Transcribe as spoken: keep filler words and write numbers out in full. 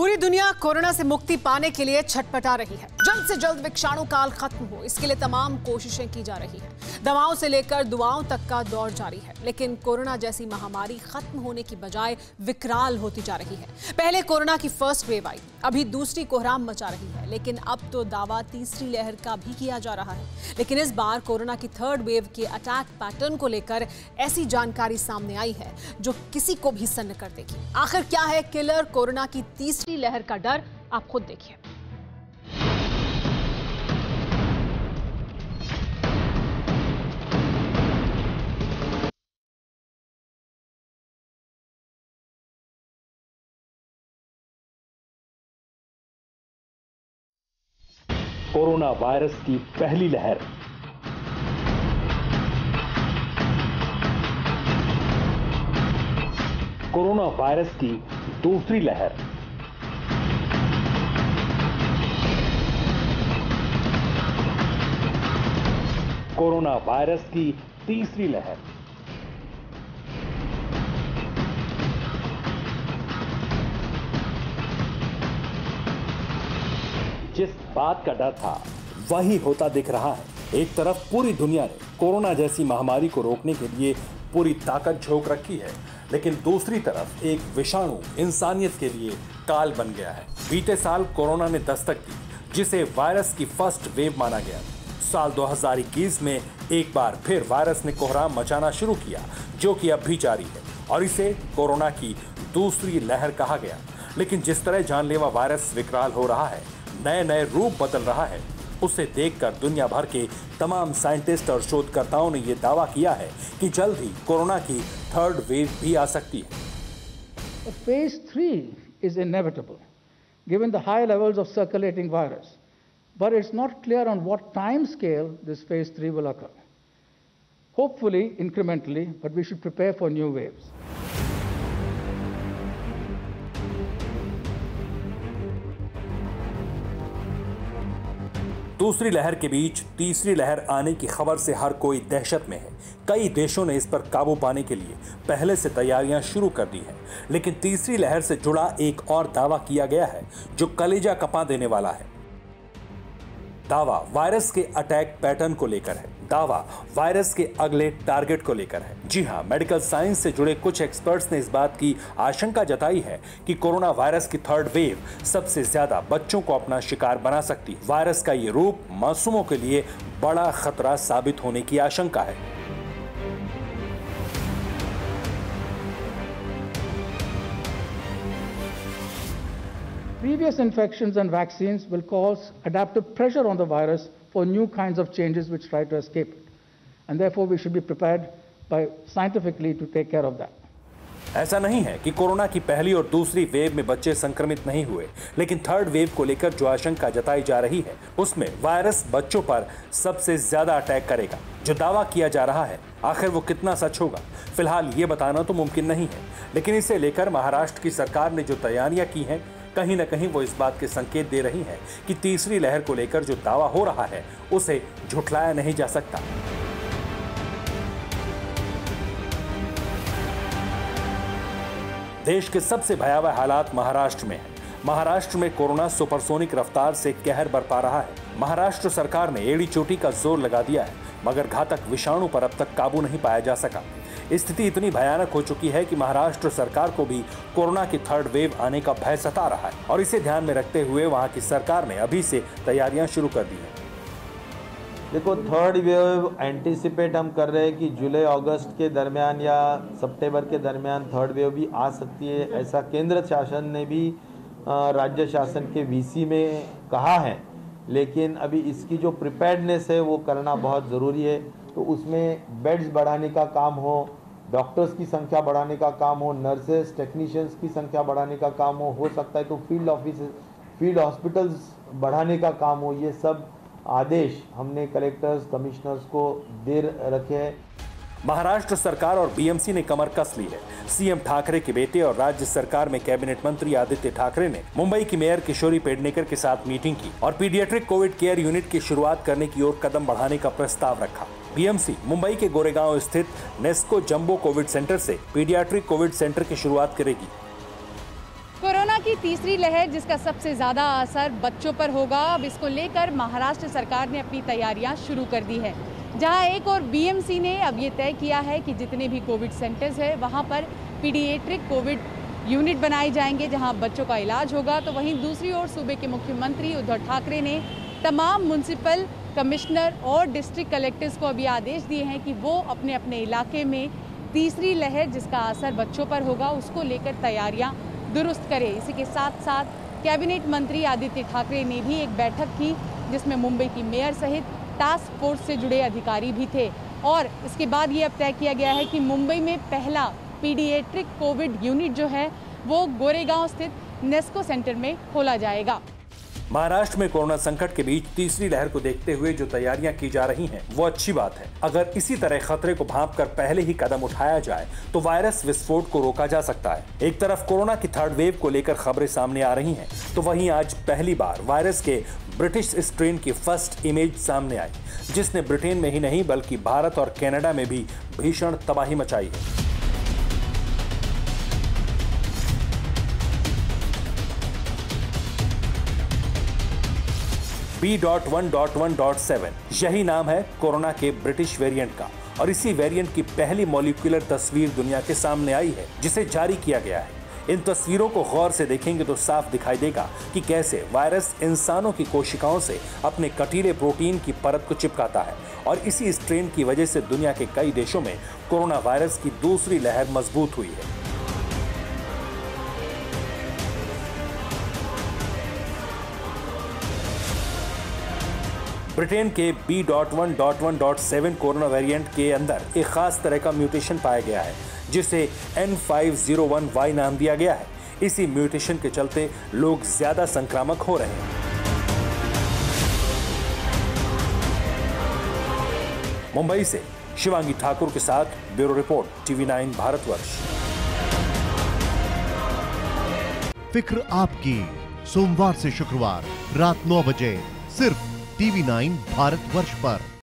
पूरी दुनिया कोरोना से मुक्ति पाने के लिए छटपटा रही है। जल्द से जल्द विषाणु काल खत्म हो, इसके लिए तमाम कोशिशें की जा रही हैं। दवाओं से लेकर दुआओं तक का दौर जारी है, लेकिन कोरोना जैसी महामारी खत्म होने की बजाय विकराल होती जा रही है। पहले कोरोना की फर्स्ट वेव आई, अभी दूसरी कोहराम मचा रही है, लेकिन अब तो दावा तीसरी लहर का भी किया जा रहा है। लेकिन इस बार कोरोना की थर्ड वेव के अटैक पैटर्न को लेकर ऐसी जानकारी सामने आई है जो किसी को भी सन्न कर देगी। आखिर क्या है किलर कोरोना की तीसरी लहर का डर, आप खुद देखिए। कोरोना वायरस की पहली लहर, कोरोना वायरस की दूसरी लहर, कोरोना वायरस की तीसरी लहर। जिस बात का डर था वही होता दिख रहा है। एक तरफ पूरी दुनिया ने कोरोना जैसी महामारी को रोकने के लिए पूरी ताकत झोंक रखी है, लेकिन दूसरी तरफ एक विषाणु इंसानियत के लिए काल बन गया है। बीते साल कोरोना ने दस्तक दी, जिसे वायरस की फर्स्ट वेव माना गया। साल दो हज़ार इक्कीस में एक बार फिर वायरस ने कोहराम मचाना शुरू किया, जो कि अब भी जारी है, और इसे कोरोना की दूसरी लहर कहा गया। लेकिन जिस तरह जानलेवा वायरस विकराल हो रहा है, नए नए रूप बदल रहा है, उसे देखकर दुनिया भर के तमाम साइंटिस्ट और शोधकर्ताओं ने यह दावा किया है कि जल्द ही कोरोना की थर्ड वेव भी आ सकती है। Phase three is inevitable, given the high levels of circulating virus, but it's not clear on what time scale this phase three will occur. Hopefully, incrementally, but we should prepare for new waves. दूसरी लहर के बीच तीसरी लहर आने की खबर से हर कोई दहशत में है। कई देशों ने इस पर काबू पाने के लिए पहले से तैयारियां शुरू कर दी हैं, लेकिन तीसरी लहर से जुड़ा एक और दावा किया गया है जो कलेजा कपा देने वाला है। दावा वायरस के अटैक पैटर्न को लेकर है। दावा वायरस के अगले टारगेट को लेकर है। जी हां, मेडिकल साइंस से जुड़े कुछ एक्सपर्ट्स ने इस बात की आशंका जताई है कि कोरोना वायरस की थर्ड वेव सबसे ज्यादा बच्चों को अपना शिकार बना सकती है। वायरस का ये रूप मासूमों के लिए बड़ा खतरा साबित होने की आशंका है। Previous infections and vaccines will cause adaptive pressure on the virus for new kinds of changes which try to escape it. And therefore we should be prepared by scientifically to take care of that. ऐसा नहीं है कि corona की पहली और दूसरी wave में बच्चे संक्रमित नहीं हुए, लेकिन थर्ड वेव को लेकर जो आशंका जताई जा रही है, उसमें वायरस बच्चों पर सबसे ज्यादा अटैक करेगा। जो दावा किया जा रहा है, आखिर वो कितना सच होगा, फिलहाल ये बताना तो मुमकिन नहीं है। लेकिन इसे लेकर महाराष्ट्र की सरकार ने जो तैयारियां की हैं, कहीं ना कहीं वो इस बात के संकेत दे रही है कि तीसरी लहर को लेकर जो दावा हो रहा है, उसे झुठलाया नहीं जा सकता। देश के सबसे भयावह हालात महाराष्ट्र में है। महाराष्ट्र में कोरोना सुपरसोनिक रफ्तार से कहर बरपा रहा है। महाराष्ट्र सरकार ने एड़ी चोटी का जोर लगा दिया है, मगर घातक विषाणु पर अब तक काबू नहीं पाया जा सका। स्थिति इतनी भयानक हो चुकी है कि महाराष्ट्र सरकार को भी कोरोना की थर्ड वेव आने का भय सता रहा है, और इसे ध्यान में रखते हुए वहां की सरकार ने अभी से तैयारियां शुरू कर दी हैं। देखो, थर्ड वेव एंटीसिपेट हम कर रहे हैं कि जुलाई अगस्त के दरमियान या सितंबर के दरमियान थर्ड वेव भी आ सकती है। ऐसा केंद्र शासन ने भी राज्य शासन के वीसी में कहा है, लेकिन अभी इसकी जो प्रिपेयर्डनेस है वो करना बहुत ज़रूरी है। तो उसमें बेड्स बढ़ाने का काम हो, डॉक्टर्स की संख्या बढ़ाने का काम हो, नर्सेस टेक्नीशियंस की संख्या बढ़ाने का काम हो हो सकता है तो फील्ड ऑफिस फील्ड हॉस्पिटल्स बढ़ाने का काम हो। ये सब आदेश हमने कलेक्टर्स कमिश्नर्स को दे रखे हैं। महाराष्ट्र सरकार और बीएमसी ने कमर कस ली है। सीएम ठाकरे के बेटे और राज्य सरकार में कैबिनेट मंत्री आदित्य ठाकरे ने मुंबई की मेयर किशोरी पेडनेकर के साथ मीटिंग की और पीडियाट्रिक कोविड केयर यूनिट की शुरुआत करने की ओर कदम बढ़ाने का प्रस्ताव रखा। बीएमसी मुंबई के गोरेगांव स्थित नेस्को जंबो कोविड सेंटर से पीडियाट्रिक कोविड सेंटर की शुरुआत करेगी। कोरोना की तीसरी लहर जिसका सबसे ज़्यादा असर बच्चों पर होगा, अब इसको लेकर महाराष्ट्र सरकार ने अपनी तैयारियां शुरू कर दी है। जहां एक और बीएमसी ने अब ये तय किया है कि जितने भी कोविड सेंटर्स है वहां पर पीडियाट्रिक कोविड यूनिट बनाए जाएंगे जहां बच्चों का इलाज होगा। तो वहीं दूसरी ओर सूबे के मुख्यमंत्री उद्धव ठाकरे ने तमाम म्युनिसिपल कमिश्नर और डिस्ट्रिक्ट कलेक्टर्स को अभी आदेश दिए हैं कि वो अपने अपने इलाके में तीसरी लहर जिसका असर बच्चों पर होगा उसको लेकर तैयारियां दुरुस्त करें। इसी के साथ साथ कैबिनेट मंत्री आदित्य ठाकरे ने भी एक बैठक की जिसमें मुंबई की मेयर सहित टास्क फोर्स से जुड़े अधिकारी भी थे और इसके बाद ये अब तय किया गया है कि मुंबई में पहला पीडियाट्रिक कोविड यूनिट जो है वो गोरेगांव स्थित नेस्को सेंटर में खोला जाएगा। महाराष्ट्र में कोरोना संकट के बीच तीसरी लहर को देखते हुए जो तैयारियां की जा रही हैं वो अच्छी बात है। अगर इसी तरह खतरे को भांपकर पहले ही कदम उठाया जाए तो वायरस विस्फोट को रोका जा सकता है। एक तरफ कोरोना की थर्ड वेव को लेकर खबरें सामने आ रही हैं, तो वहीं आज पहली बार वायरस के ब्रिटिश स्ट्रेन की फर्स्ट इमेज सामने आई, जिसने ब्रिटेन में ही नहीं बल्कि भारत और कनाडा में भी भीषण तबाही मचाई है। B dot one dot one dot seven यही नाम है कोरोना के ब्रिटिश वेरिएंट का और इसी वेरिएंट की पहली मॉलिक्यूलर तस्वीर दुनिया के सामने आई है जिसे जारी किया गया है। इन तस्वीरों को गौर से देखेंगे तो साफ दिखाई देगा कि कैसे वायरस इंसानों की कोशिकाओं से अपने कटीले प्रोटीन की परत को चिपकाता है और इसी स्ट्रेन की वजह से दुनिया के कई देशों में कोरोना वायरस की दूसरी लहर मजबूत हुई है। ब्रिटेन के B dot one dot one dot seven corona variant के अंदर एक खास तरह का म्यूटेशन पाया गया है जिसे N five zero one Y नाम दिया गया है। इसी म्यूटेशन के चलते लोग ज्यादा संक्रामक हो रहे हैं। मुंबई से शिवांगी ठाकुर के साथ bureau report TV nine Bharatvarsh. फिक्र आपकी सोमवार से शुक्रवार रात नौ बजे सिर्फ टीवी नाइन भारतवर्ष पर।